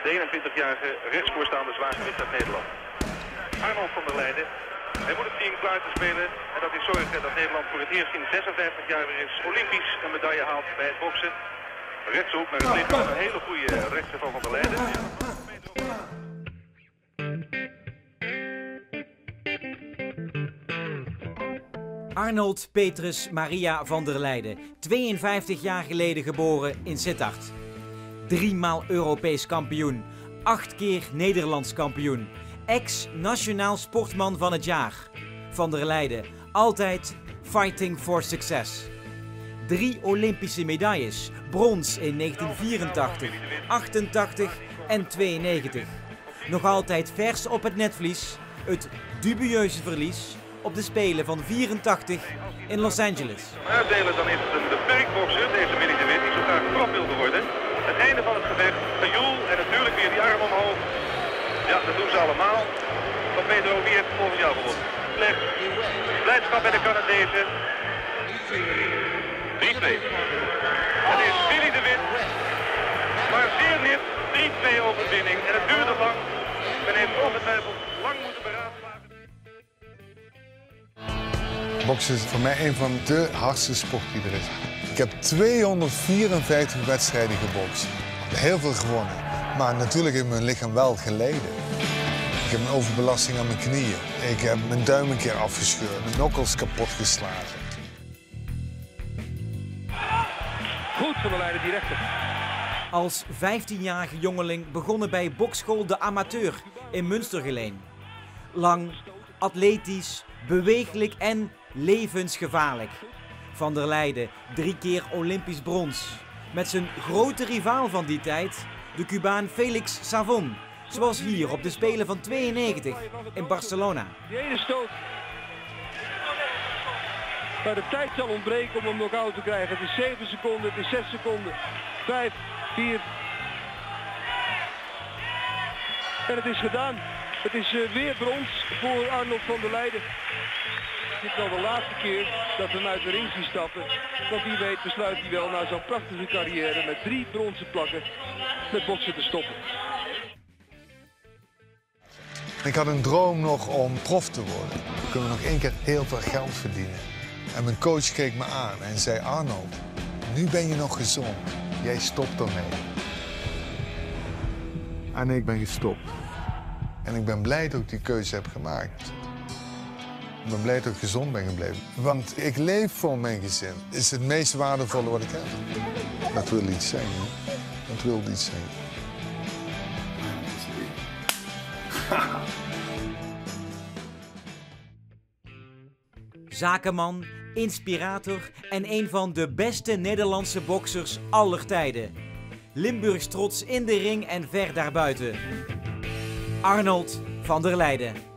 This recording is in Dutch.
De 21-jarige rechtsvoorstaande zwaargewicht uit Nederland. Arnold van der Leijden. Hij moet het team klaar te spelen. En dat is zorgen dat Nederland voor het eerst in 56 jaar weer eens Olympisch een medaille haalt bij het boksen. Rechtshoek naar het lichaam. Een hele goede rechter van der Leijden. Arnold Petrus Maria van der Leijden, 52 jaar geleden geboren in Sittard. 3 maal Europees kampioen, 8 keer Nederlands kampioen, ex-nationaal sportman van het jaar. Van der Leijden, altijd fighting for success. 3 Olympische medailles, brons in 1984, 88 en 92. Nog altijd vers op het netvlies, het dubieuze verlies op de Spelen van 84 in Los Angeles. Uitdelen, dan is het een beperkt bokser, deze Willy de Wit, die zo graag getrapt wilde worden. Het einde van het gevecht, gejoel en natuurlijk weer die arm omhoog. Ja, dat doen ze allemaal. Van Pedro, wie heeft volgens jou gewonnen? Slecht. Blijdschap bij de Canadezen. 3-2. Het is Willy de Wit. Maar zeer net 3-2 overwinning. En het duurde lang. Men heeft ongetwijfeld lang moeten beraadslagen. Boksen is voor mij een van de hardste sporten die er is. Ik heb 254 wedstrijden gebokst. Heel veel gewonnen. Maar natuurlijk heeft mijn lichaam wel geleden. Ik heb een overbelasting aan mijn knieën. Ik heb mijn duim een keer afgescheurd. Mijn nokkels kapot geslagen. Goed van der Leijden, die rechter. Als 15-jarige jongeling begonnen bij bokschool De Amateur in Münstergeleen. Lang, atletisch, beweeglijk en levensgevaarlijk. Van der Leijden 3 keer Olympisch brons. Met zijn grote rivaal van die tijd, de Cubaan Felix Savon. Zoals hier op de Spelen van 92 in Barcelona. Die ene stoot. Maar de tijd zal ontbreken om hem knock-out te krijgen. Het is 7 seconden, het is 6 seconden. 5, 4. En het is gedaan. Het is weer brons voor Arnold van der Leijden. Dit is al de laatste keer dat we hem uit de ring zien stappen. Want wie weet besluit hij wel na zo'n prachtige carrière met 3 bronzen plakken met boksen te stoppen. Ik had een droom nog om prof te worden. We kunnen nog 1 keer heel veel geld verdienen. En mijn coach keek me aan en zei: Arnold, nu ben je nog gezond. Jij stopt ermee. En ik ben gestopt. En ik ben blij dat ik die keuze heb gemaakt. Ik ben blij dat ik gezond ben gebleven. Want ik leef voor mijn gezin. Het is het meest waardevolle wat ik heb. Dat wil iets zeggen. Dat wil iets zeggen. Zakenman, inspirator en een van de beste Nederlandse boksers aller tijden. Limburgs trots in de ring en ver daarbuiten. Arnold van der Leijden.